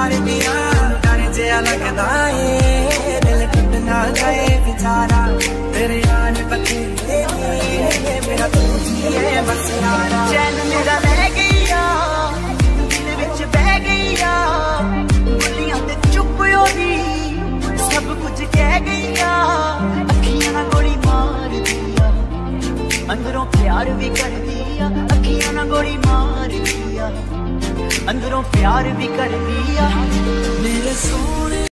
मार दिया डर जया लगदा है दिल टूट ना जाए बेचारा तेरे यार बतेरे मेरा तू ही है बस यारा चैन मेरा रह गया दिल विच बह गया बोलियां ते चुप होगी सब कुछ कह गया अखियां ना गोली मार दिया अंदरों प्यार भी कर दिया अखियां ना गोली मार दिया अंदरों प्यार भी कर दिया मेरे सोने।